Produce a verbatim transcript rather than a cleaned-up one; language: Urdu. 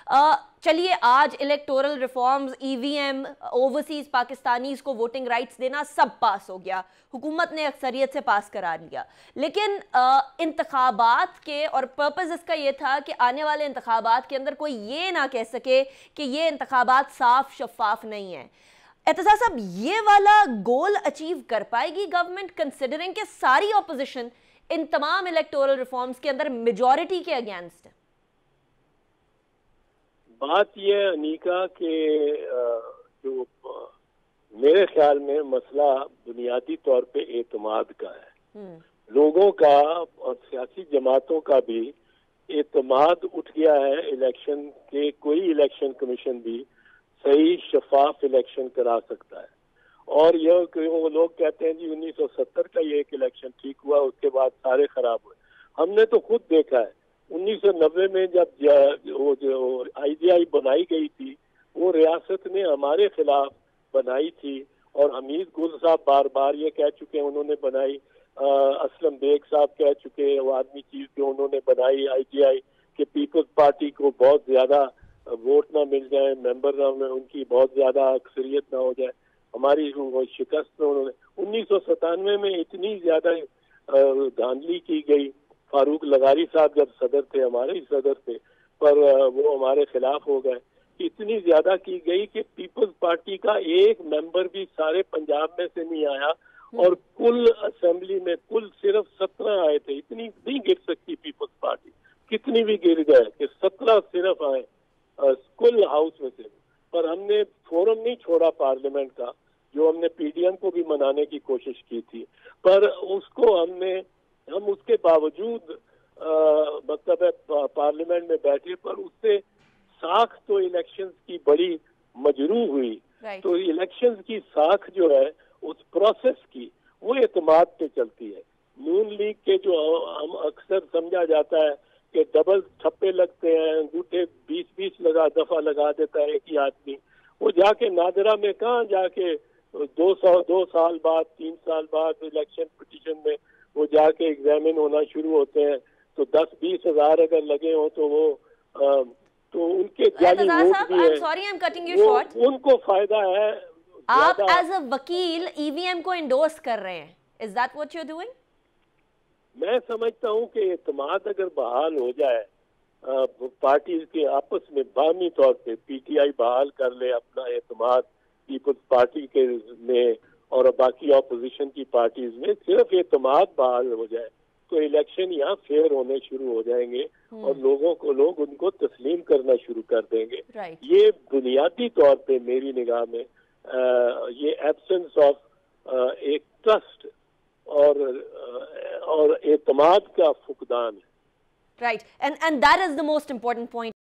چلیے آج electoral reforms, E V M, overseas Pakistanis کو ووٹنگ رائٹس دینا سب پاس ہو گیا، حکومت نے اکثریت سے پاس کرا لیا، لیکن انتخابات کے اور پرپز اس کا یہ تھا کہ آنے والے انتخابات کے اندر کوئی یہ نہ کہہ سکے کہ یہ انتخابات صاف شفاف نہیں ہیں۔ اعتزاز صاحب، یہ والا گول اچیو کر پائے گی گورنمنٹ کنسیڈرنگ کہ ساری اپوزیشن ان تمام الیکٹورل ریفارمز کے اندر میجورٹی کے اگینسٹ ہے؟ بات یہ ہے انیکا کہ جو میرے خیال میں مسئلہ بنیادی طور پہ اعتماد کا ہے، لوگوں کا اور سیاسی جماعتوں کا بھی اعتماد اٹھ گیا ہے الیکشن کے، کوئی الیکشن کمیشن بھی صحیح شفاف الیکشن کرا سکتا ہے۔ اور یہ کہ وہ لوگ کہتے ہیں جی انیس سو ستر کا یہ ایک الیکشن ٹھیک ہوا، اس کے بعد سارے خراب ہوئے۔ ہم نے تو خود دیکھا ہے انیس سو نوے میں جب وہ جو آئی جی آئی بنائی گئی تھی، وہ ریاست نے ہمارے خلاف بنائی تھی، اور حمید گل صاحب بار بار یہ کہہ چکے ہیں انہوں نے بنائی، اسلم بیگ صاحب کہہ چکے وہ آدمی چیف جو انہوں نے بنائی آئی جی آئی کہ پیپلز پارٹی کو بہت زیادہ ووٹ نہ مل جائے، ممبر نہ ان کی بہت زیادہ اکثریت نہ ہو جائے، ہماری شکست میں انہوں نے انیس سو ستانوے میں اتنی زیادہ دھاندلی کی گئی، فاروق لغاری صاحب جب صدر تھے، ہمارے ہی صدر تھے، پر وہ ہمارے خلاف ہو گئے، اتنی زیادہ کی گئی کہ پیپلز پارٹی کا ایک ممبر بھی سارے پنجاب میں سے نہیں آیا، اور کل اسمبلی میں کل صرف سترہ آئے تھے۔ اتنی نہیں گر سکتی پیپلز پارٹی، کتنی بھی گر گئے کہ سترہ صرف آئے کل ہاؤس میں سے۔ پر ہم نے فورم نہیں چھوڑا پارلیمنٹ کا، جو ہم نے پی ڈی ایم کو بھی منانے کی کوشش کی تھی، پر اس کو ہم نے ہم اس کے باوجود مطلب ہے پارلیمنٹ میں بیٹھے، پر اس سے ساکھ تو الیکشنز کی بڑی مجروح ہوئی۔ تو الیکشنز کی ساکھ جو ہے اس پروسیس کی، وہ اعتماد پہ چلتی ہے۔ نون لیگ کے جو ہم اکثر سمجھا جاتا ہے کہ ڈبل چھپے لگتے ہیں، انگوٹھے بیس بیس لگا دفعہ لگا دیتا ہے ایک ہی آدمی، وہ جا کے نادرہ میں کہاں جا کے دو سو دو سال بعد تین سال بعد الیکشن پٹیشن میں وہ جا کے ایگزامن ہونا شروع ہوتے ہیں، تو دس بیس ہزار اگر لگے ہوں تو وہ تو ان کے جعلی ووٹ بھی ہیں، ان کو فائدہ ہے۔ آپ ایز اے وکیل ای وی ایم کو انڈورس کر رہے ہیں، is that what you are doing? میں سمجھتا ہوں کہ اعتماد اگر بحال ہو جائے پارٹیز کے آپس میں باہمی طور پہ، پی ٹی آئی بحال کر لے اپنا اعتماد پیپلز پارٹی کے میں اور باقی اپوزیشن کی پارٹیز میں، صرف اعتماد بحال ہو جائے تو الیکشن یہاں فیئر ہونے شروع ہو جائیں گے، اور لوگوں کو لوگ ان کو تسلیم کرنا شروع کر دیں گے۔ یہ بنیادی طور پہ میری نگاہ میں یہ ایبسنس آف ایک ٹرسٹ اور اور اعتماد کا فقدان ہے۔ Right, and and that is the most important point.